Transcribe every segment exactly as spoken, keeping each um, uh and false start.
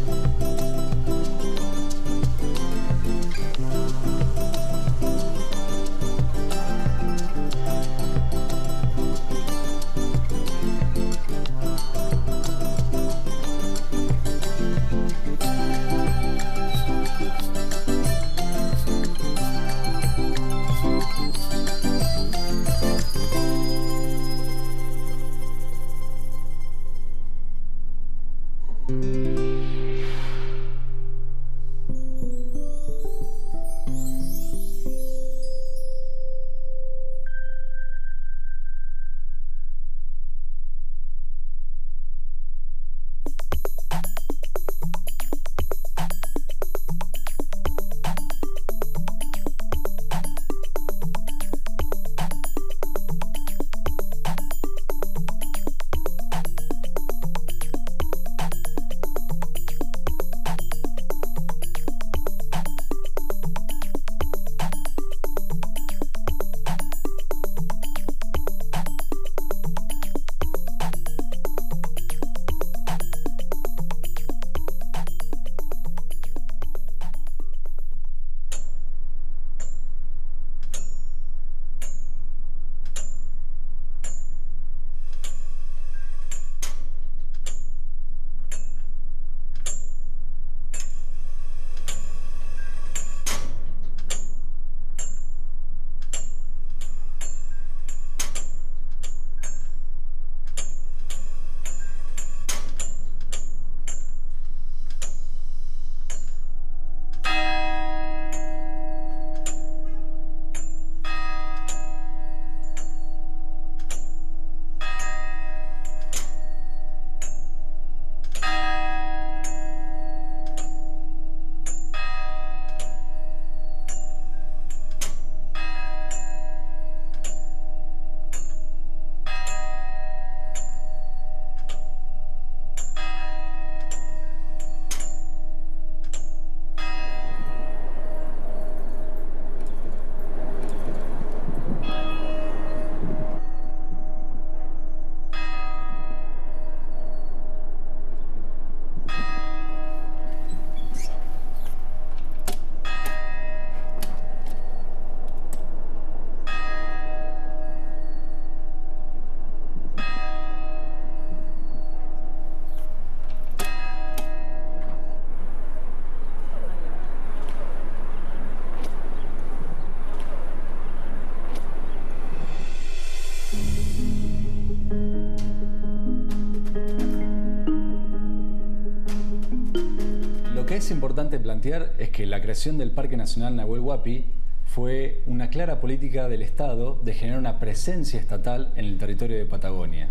es importante plantear es que la creación del Parque Nacional Nahuel Huapi fue una clara política del Estado de generar una presencia estatal en el territorio de Patagonia.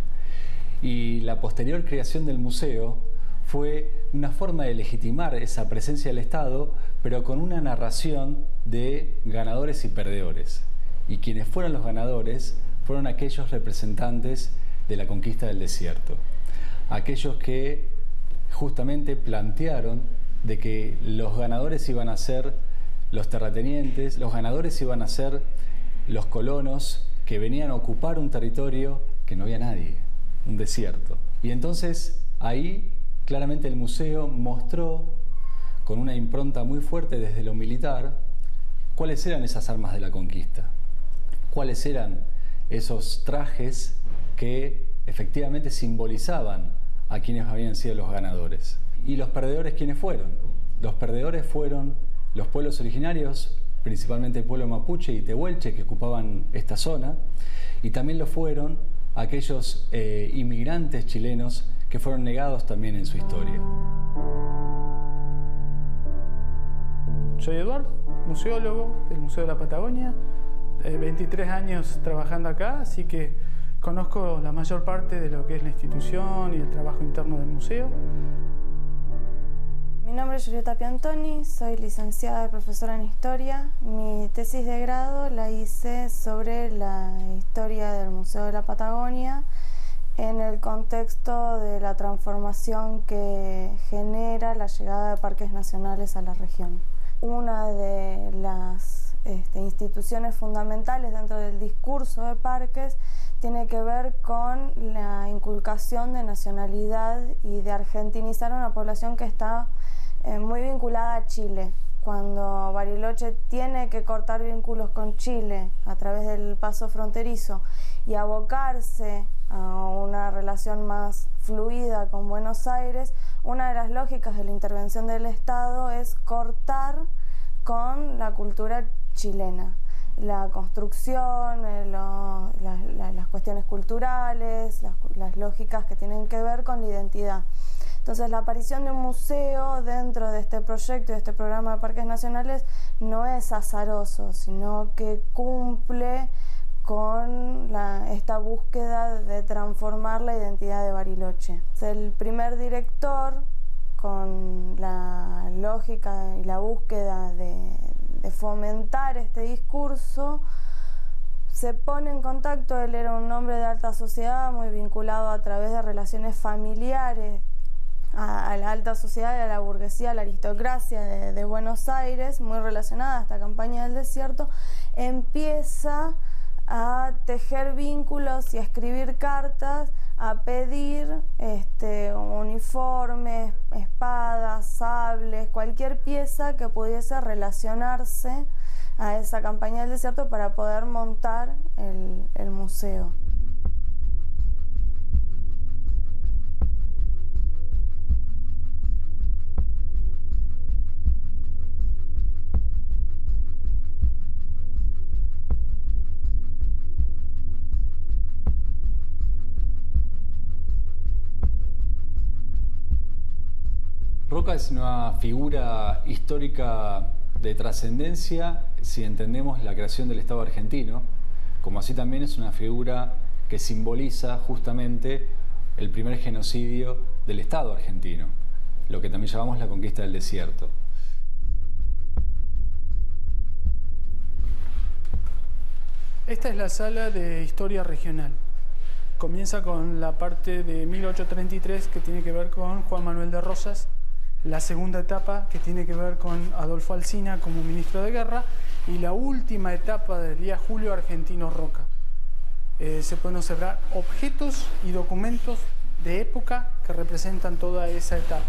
Y la posterior creación del museo fue una forma de legitimar esa presencia del Estado, pero con una narración de ganadores y perdedores. Y quienes fueron los ganadores fueron aquellos representantes de la conquista del desierto. Aquellos que justamente plantearon de que los ganadores iban a ser los terratenientes, los ganadores iban a ser los colonos que venían a ocupar un territorio que no había nadie, un desierto. Y entonces ahí claramente el museo mostró con una impronta muy fuerte desde lo militar cuáles eran esas armas de la conquista, cuáles eran esos trajes que efectivamente simbolizaban a quienes habían sido los ganadores. ¿Y los perdedores quiénes fueron? Los perdedores fueron los pueblos originarios, principalmente el pueblo mapuche y tehuelche que ocupaban esta zona, y también lo fueron aquellos eh, inmigrantes chilenos que fueron negados también en su historia. Soy Eduardo, museólogo del Museo de la Patagonia, eh, veintitrés años trabajando acá, así que conozco la mayor parte de lo que es la institución y el trabajo interno del museo. Mi nombre es Julieta Piantoni, soy licenciada y profesora en Historia. Mi tesis de grado la hice sobre la historia del Museo de la Patagonia en el contexto de la transformación que genera la llegada de parques nacionales a la región. Una de las este, instituciones fundamentales dentro del discurso de parques tiene que ver con la inculcación de nacionalidad y de argentinizar a una población que está eh, muy vinculada a Chile. Cuando Bariloche tiene que cortar vínculos con Chile a través del paso fronterizo y abocarse a una relación más fluida con Buenos Aires, una de las lógicas de la intervención del Estado es cortar con la cultura chilena. La construcción, eh, lo, la, la, las cuestiones culturales, las, las lógicas que tienen que ver con la identidad. Entonces, la aparición de un museo dentro de este proyecto, de este programa de parques nacionales, no es azaroso, sino que cumple con la, esta búsqueda de transformar la identidad de Bariloche. El primer director, con la lógica y la búsqueda de, de fomentar este discurso, se pone en contacto. Él era un hombre de alta sociedad, muy vinculado a través de relaciones familiares a, a la alta sociedad, a la burguesía, a la aristocracia de, de Buenos Aires, muy relacionada a esta campaña del desierto. Empieza a tejer vínculos y a escribir cartas, a pedir este, uniformes, espadas, sables, cualquier pieza que pudiese relacionarse a esa campaña del desierto para poder montar el, el museo. Roca es una figura histórica de trascendencia si entendemos la creación del Estado argentino, como así también es una figura que simboliza justamente el primer genocidio del Estado argentino, lo que también llamamos la conquista del desierto. Esta es la sala de historia regional. Comienza con la parte de mil ochocientos treinta y tres que tiene que ver con Juan Manuel de Rosas, la segunda etapa que tiene que ver con Adolfo Alsina como ministro de guerra y la última etapa del día Julio Argentino Roca. Eh, se pueden observar objetos y documentos de época que representan toda esa etapa.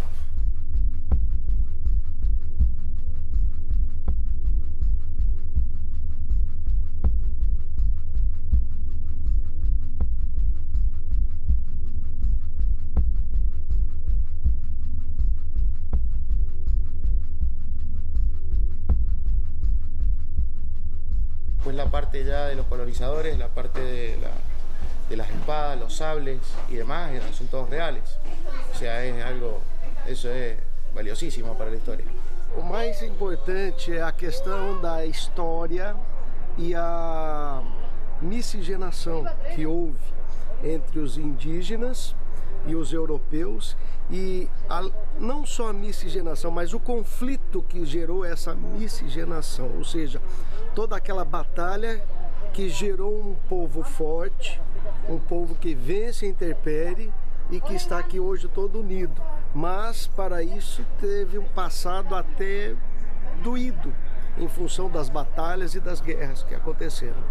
Pues la parte ya de los colonizadores, la parte de, la, de las espadas, los sables y demás, son todos reales. O sea, es algo, eso es valiosísimo para la historia. O mais importante é a questão da história e a miscigenação que houve entre os indígenas e os europeus, e a, não só a miscigenação, mas o conflito que gerou essa miscigenação, ou seja, toda aquela batalha que gerou um povo forte, um povo que vence a intempérie e que está aqui hoje todo unido. Mas para isso teve um passado até doído em função das batalhas e das guerras que aconteceram.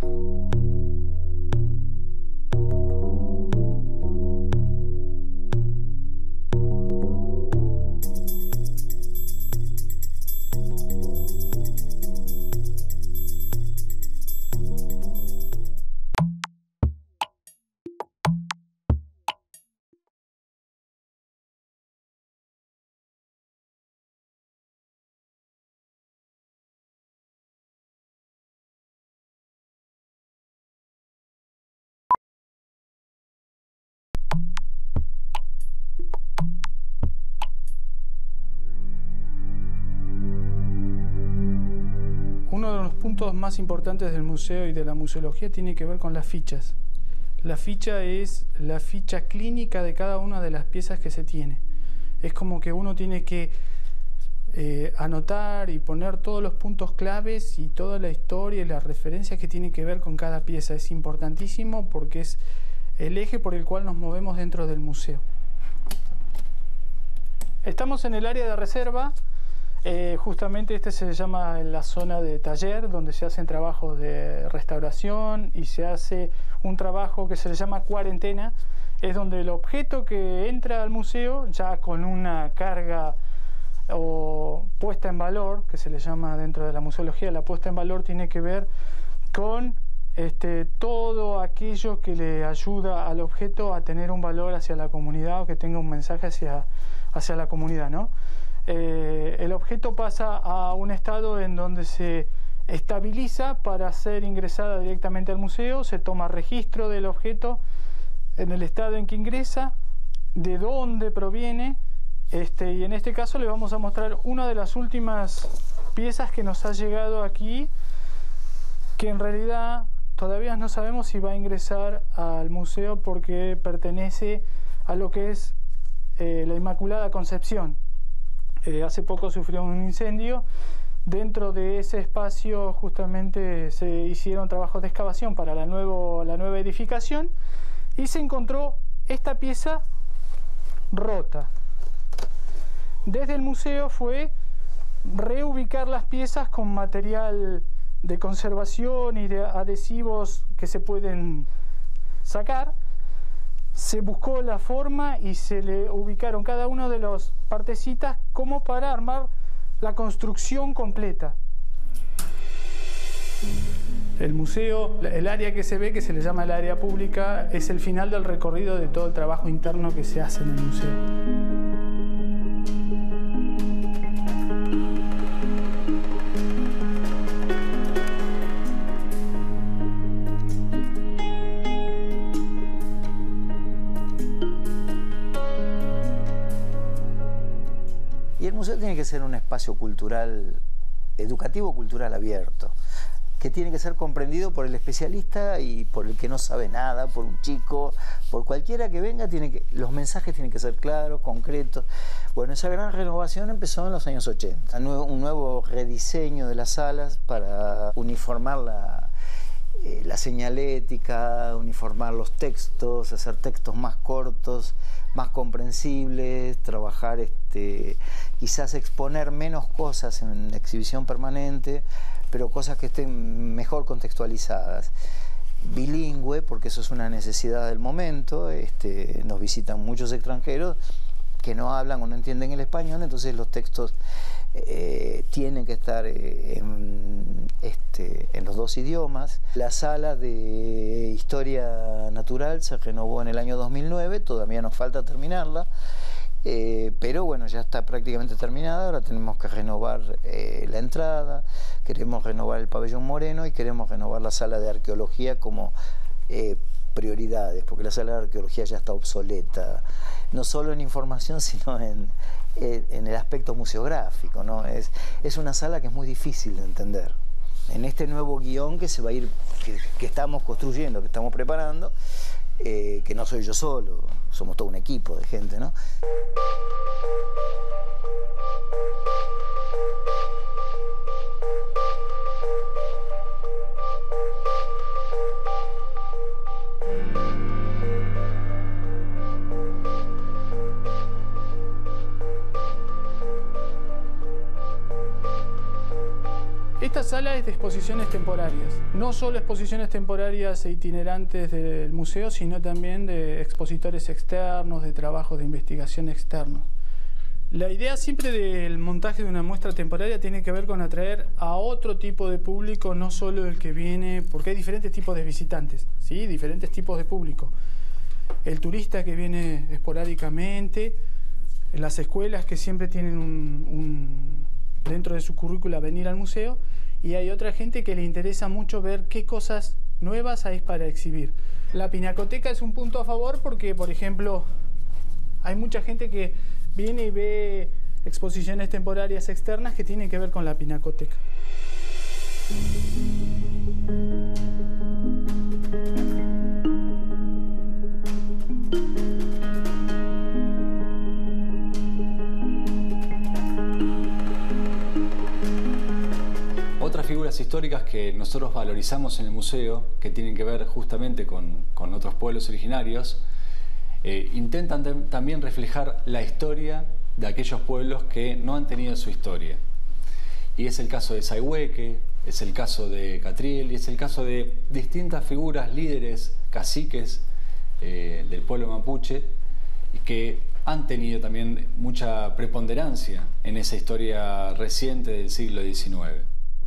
Uno de los puntos más importantes del museo y de la museología tiene que ver con las fichas. La ficha es la ficha clínica de cada una de las piezas que se tiene. Es como que uno tiene que eh, anotar y poner todos los puntos claves y toda la historia y las referencias que tienen que ver con cada pieza. Es importantísimo porque es el eje por el cual nos movemos dentro del museo. Estamos en el área de reserva. Eh, justamente este se llama la zona de taller, donde se hacen trabajos de restauración y se hace un trabajo que se le llama cuarentena. Es donde el objeto que entra al museo ya con una carga o puesta en valor, que se le llama dentro de la museología, la puesta en valor tiene que ver con este, todo aquello que le ayuda al objeto a tener un valor hacia la comunidad o que tenga un mensaje hacia, hacia la comunidad, ¿no? Eh, el objeto pasa a un estado en donde se estabiliza para ser ingresada directamente al museo, se toma registro del objeto en el estado en que ingresa, de dónde proviene, este, y en este caso le vamos a mostrar una de las últimas piezas que nos ha llegado aquí, que en realidad todavía no sabemos si va a ingresar al museo porque pertenece a lo que es eh, la Inmaculada Concepción. Eh, hace poco sufrió un incendio. Dentro de ese espacio justamente se hicieron trabajos de excavación para la, nuevo, la nueva edificación y se encontró esta pieza rota. Desde el museo fue reubicar las piezas con material de conservación y de adhesivos que se pueden sacar. Se buscó la forma y se le ubicaron cada una de las partecitas como para armar la construcción completa. El museo, el área que se ve, que se le llama el área pública, es el final del recorrido de todo el trabajo interno que se hace en el museo. El museo tiene que ser un espacio cultural, educativo cultural abierto, que tiene que ser comprendido por el especialista y por el que no sabe nada, por un chico, por cualquiera que venga. Tiene que, los mensajes tienen que ser claros, concretos. Bueno, esa gran renovación empezó en los años ochenta. Un nuevo rediseño de las salas para uniformar la, eh, la señalética, uniformar los textos, hacer textos más cortos, más comprensibles, trabajar, este, quizás exponer menos cosas en exhibición permanente, pero cosas que estén mejor contextualizadas. Bilingüe, porque eso es una necesidad del momento. Este, nos visitan muchos extranjeros que no hablan o no entienden el español, entonces los textos eh, tienen que estar eh, en, este, en los dos idiomas. La sala de Historia Natural se renovó en el año dos mil nueve, todavía nos falta terminarla. Eh, pero bueno, ya está prácticamente terminada. Ahora tenemos que renovar eh, la entrada, queremos renovar el pabellón Moreno y queremos renovar la sala de arqueología como eh, prioridades, porque la sala de arqueología ya está obsoleta, no solo en información, sino en, en, en el aspecto museográfico, ¿no? Es, es una sala que es muy difícil de entender. En este nuevo guión que se va a ir, que, que estamos construyendo, que estamos preparando, Eh, que no soy yo solo, somos todo un equipo de gente, ¿no? Esta sala es de exposiciones temporarias, no solo exposiciones temporarias e itinerantes del museo, sino también de expositores externos, de trabajos de investigación externos. La idea siempre del montaje de una muestra temporaria tiene que ver con atraer a otro tipo de público, no solo el que viene, porque hay diferentes tipos de visitantes, ¿sí? Diferentes tipos de público. El turista que viene esporádicamente, las escuelas que siempre tienen un, un, dentro de su currícula venir al museo, y hay otra gente que le interesa mucho ver qué cosas nuevas hay para exhibir. La pinacoteca es un punto a favor porque, por ejemplo, hay mucha gente que viene y ve exposiciones temporarias externas que tienen que ver con la pinacoteca. Otras figuras históricas que nosotros valorizamos en el museo, que tienen que ver justamente con, con otros pueblos originarios, eh, intentan también reflejar la historia de aquellos pueblos que no han tenido su historia. Y es el caso de Sayhueque, es el caso de Catriel y es el caso de distintas figuras, líderes, caciques eh, del pueblo mapuche, que han tenido también mucha preponderancia en esa historia reciente del siglo diecinueve.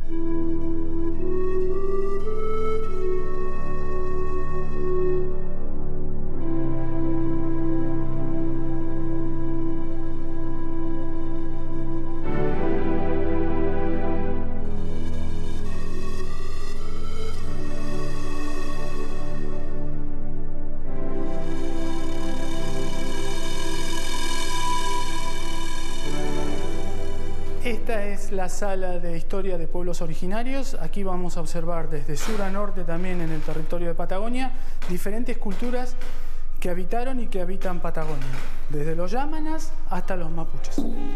Esta es la sala de historia de pueblos originarios. Aquí vamos a observar desde sur a norte, también en el territorio de Patagonia, diferentes culturas que habitaron y que habitan Patagonia, desde los yámanas hasta los mapuches.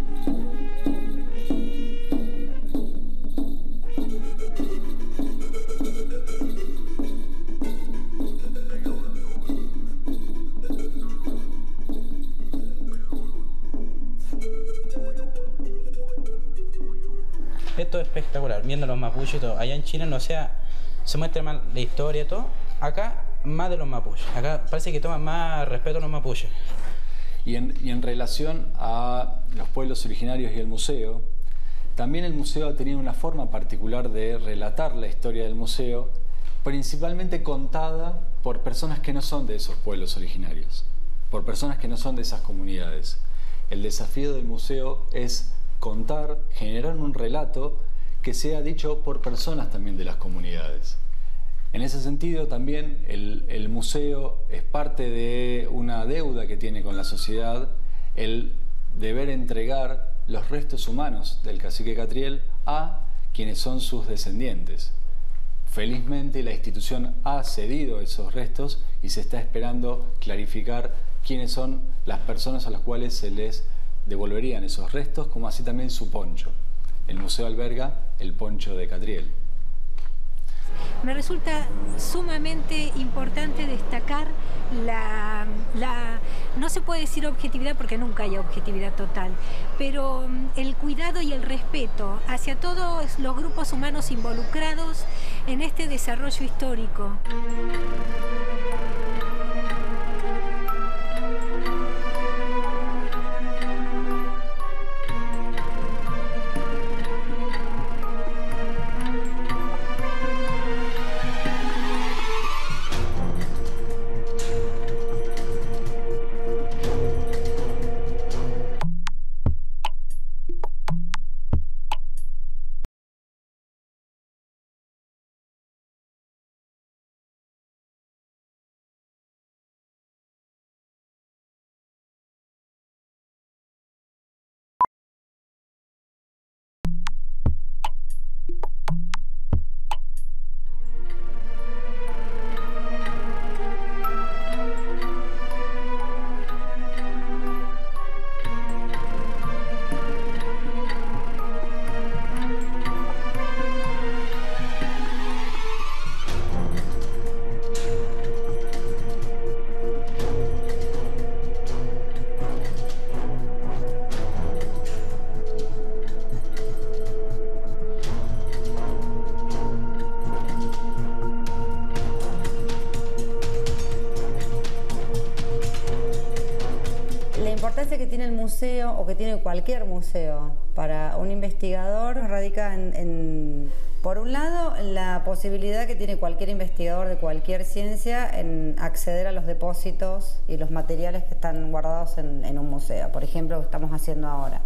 Esto es espectacular, viendo los mapuches y todo. Allá en Chile, no sea, se muestra más la historia y todo. Acá, más de los mapuches. Acá parece que toman más respeto a los mapuches. Y en, y en relación a los pueblos originarios y el museo, también el museo ha tenido una forma particular de relatar la historia del museo, principalmente contada por personas que no son de esos pueblos originarios, por personas que no son de esas comunidades. El desafío del museo es contar, generar un relato que sea dicho por personas también de las comunidades. En ese sentido también el, el museo es parte de una deuda que tiene con la sociedad, el deber entregar los restos humanos del cacique Catriel a quienes son sus descendientes. Felizmente la institución ha cedido esos restos y se está esperando clarificar quiénes son las personas a las cuales se les devolverían esos restos, como así también su poncho. El museo alberga el poncho de Catriel. Me resulta sumamente importante destacar la, la, no se puede decir objetividad porque nunca hay objetividad total, pero el cuidado y el respeto hacia todos los grupos humanos involucrados en este desarrollo histórico. Que tiene el museo o que tiene cualquier museo para un investigador radica en, en, por un lado, la posibilidad que tiene cualquier investigador de cualquier ciencia en acceder a los depósitos y los materiales que están guardados en, en un museo, por ejemplo, lo que estamos haciendo ahora.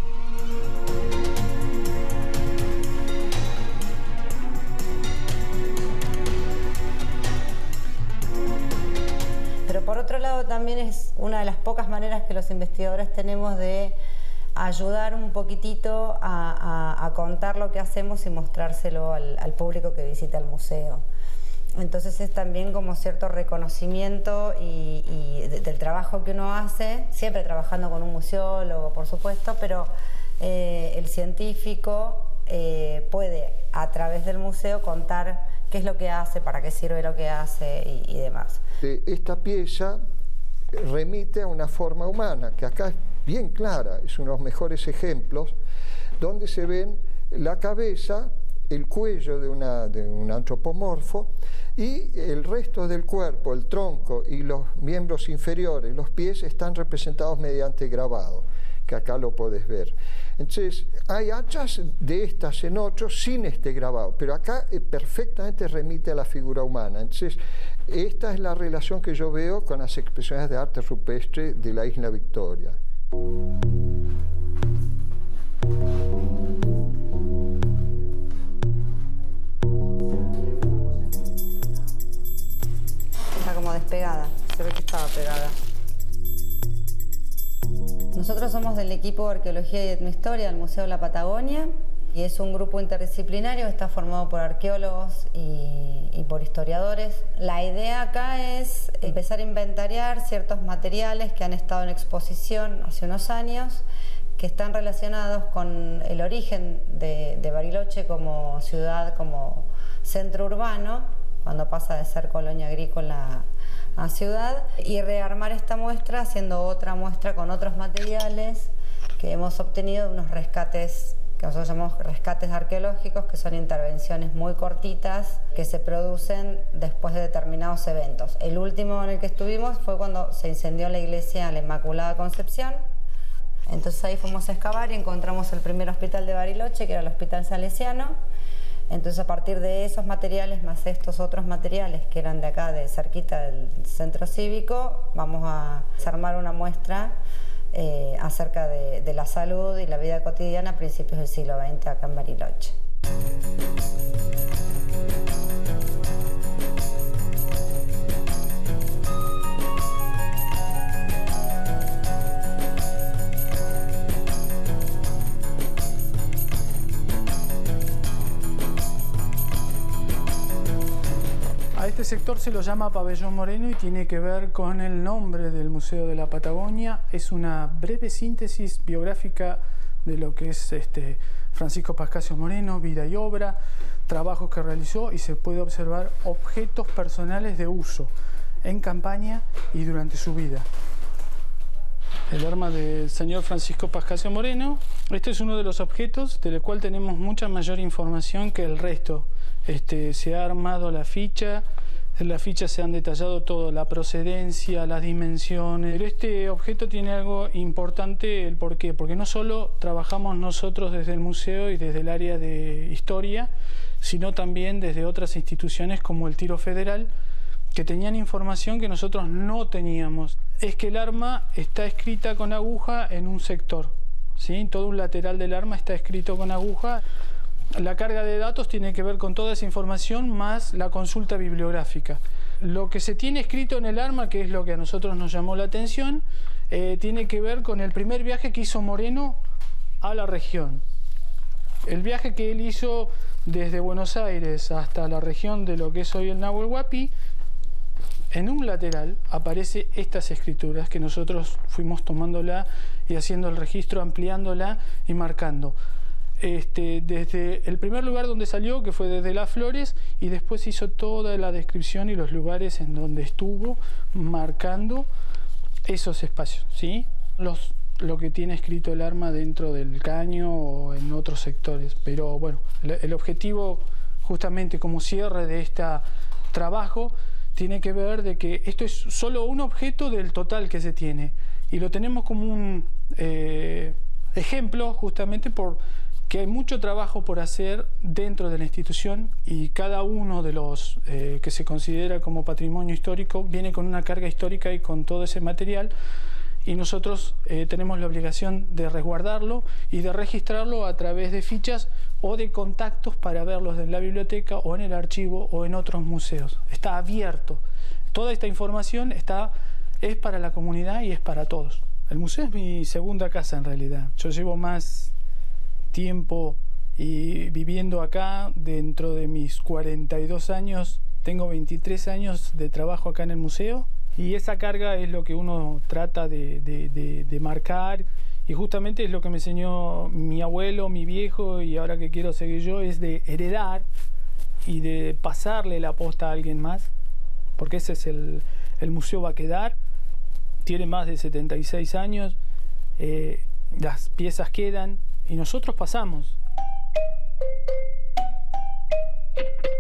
Pero por otro lado también es una de las pocas maneras que los investigadores tenemos de ayudar un poquitito a, a, a contar lo que hacemos y mostrárselo al, al público que visita el museo. Entonces es también como cierto reconocimiento y, y de, del trabajo que uno hace, siempre trabajando con un museólogo, por supuesto, pero eh, el científico eh, puede a través del museo contar qué es lo que hace, para qué sirve lo que hace y, y demás. Esta pieza remite a una forma humana, que acá es bien clara, es uno de los mejores ejemplos, donde se ven la cabeza el cuello de, una, de un antropomorfo y el resto del cuerpo, el tronco y los miembros inferiores, los pies, están representados mediante grabado, que acá lo podés ver. Entonces, hay hachas de estas en otros sin este grabado, pero acá eh, perfectamente remite a la figura humana. Entonces, esta es la relación que yo veo con las expresiones de arte rupestre de la Isla Victoria. Está como despegada, se ve que estaba pegada. Nosotros somos del equipo de Arqueología y Etnohistoria del Museo de la Patagonia y es un grupo interdisciplinario que está formado por arqueólogos y, y por historiadores. La idea acá es empezar a inventariar ciertos materiales que han estado en exposición hace unos años, que están relacionados con el origen de, de Bariloche como ciudad, como centro urbano, cuando pasa de ser colonia agrícola a ciudad, y rearmar esta muestra haciendo otra muestra con otros materiales que hemos obtenido de unos rescates que nosotros llamamos rescates arqueológicos, que son intervenciones muy cortitas que se producen después de determinados eventos. El último en el que estuvimos fue cuando se incendió la iglesia de la Inmaculada Concepción. Entonces ahí fuimos a excavar y encontramos el primer hospital de Bariloche, que era el Hospital Salesiano. Entonces, a partir de esos materiales, más estos otros materiales que eran de acá, de cerquita del centro cívico, vamos a armar una muestra eh, acerca de, de la salud y la vida cotidiana a principios del siglo veinte acá en Bariloche. Este sector se lo llama Pabellón Moreno y tiene que ver con el nombre del Museo de la Patagonia. Es una breve síntesis biográfica de lo que es este Francisco Pascasio Moreno, vida y obra, trabajos que realizó, y se puede observar objetos personales de uso en campaña y durante su vida. El arma del señor Francisco Pascasio Moreno. Este es uno de los objetos del cual tenemos mucha mayor información que el resto. Este, se ha armado la ficha, en la ficha se han detallado todo, la procedencia, las dimensiones. Pero este objeto tiene algo importante, el por qué. Porque no solo trabajamos nosotros desde el museo y desde el área de historia, sino también desde otras instituciones como el Tiro Federal, que tenían información que nosotros no teníamos. Es que el arma está escrita con aguja en un sector, ¿sí? Todo un lateral del arma está escrito con aguja. La carga de datos tiene que ver con toda esa información más la consulta bibliográfica. Lo que se tiene escrito en el arma, que es lo que a nosotros nos llamó la atención, eh, tiene que ver con el primer viaje que hizo Moreno a la región. El viaje que él hizo desde Buenos Aires hasta la región de lo que es hoy el Nahuel Huapi. En un lateral aparecen estas escrituras que nosotros fuimos tomándola y haciendo el registro, ampliándola y marcando. Este, desde el primer lugar donde salió, que fue desde Las Flores, y después hizo toda la descripción y los lugares en donde estuvo marcando esos espacios, ¿sí? Los, lo que tiene escrito el arma dentro del caño o en otros sectores. Pero bueno, el, el objetivo justamente como cierre de este trabajo tiene que ver de que esto es solo un objeto del total que se tiene, y lo tenemos como un eh, ejemplo justamente por que hay mucho trabajo por hacer dentro de la institución, y cada uno de los eh, que se considera como patrimonio histórico viene con una carga histórica y con todo ese material, y nosotros eh, tenemos la obligación de resguardarlo y de registrarlo a través de fichas o de contactos para verlos en la biblioteca o en el archivo o en otros museos. Está abierto. Toda esta información está, es para la comunidad y es para todos. El museo es mi segunda casa en realidad. Yo llevo más tiempo y viviendo acá. Dentro de mis cuarenta y dos años tengo veintitrés años de trabajo acá en el museo, y esa carga es lo que uno trata de, de, de, de marcar, y justamente es lo que me enseñó mi abuelo, mi viejo, y ahora que quiero seguir yo, es de heredar y de pasarle la posta a alguien más, porque ese es el, el museo va a quedar, tiene más de setenta y seis años, eh, las piezas quedan y nosotros pasamos.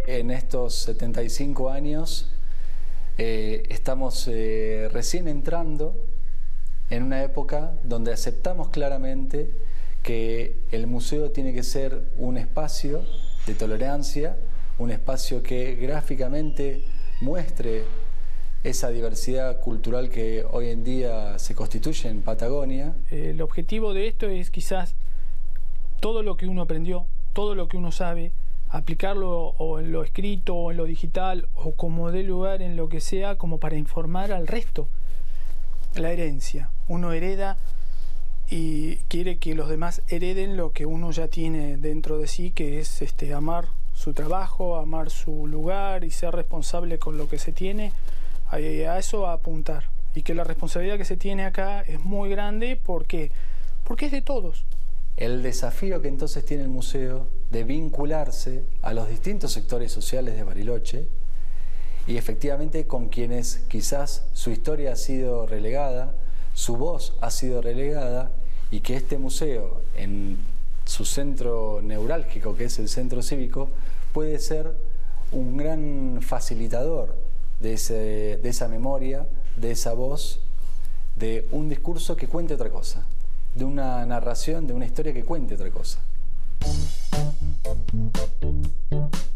En estos setenta y cinco años eh, estamos eh, recién entrando en una época donde aceptamos claramente que el museo tiene que ser un espacio de tolerancia, un espacio que gráficamente muestre esa diversidad cultural que hoy en día se constituye en Patagonia. El objetivo de esto es quizás todo lo que uno aprendió, todo lo que uno sabe, aplicarlo o en lo escrito o en lo digital o como dé lugar en lo que sea, como para informar al resto. La herencia. Uno hereda y quiere que los demás hereden lo que uno ya tiene dentro de sí, que es este, amar su trabajo, amar su lugar y ser responsable con lo que se tiene. A eso a apuntar. Y que la responsabilidad que se tiene acá es muy grande. ¿Por qué? Porque es de todos. El desafío que entonces tiene el museo de vincularse a los distintos sectores sociales de Bariloche y efectivamente con quienes quizás su historia ha sido relegada, su voz ha sido relegada, y que este museo, en su centro neurálgico, que es el centro cívico, puede ser un gran facilitador de, ese, de esa memoria, de esa voz, de un discurso que cuente otra cosa, de una narración, de una historia que cuente otra cosa.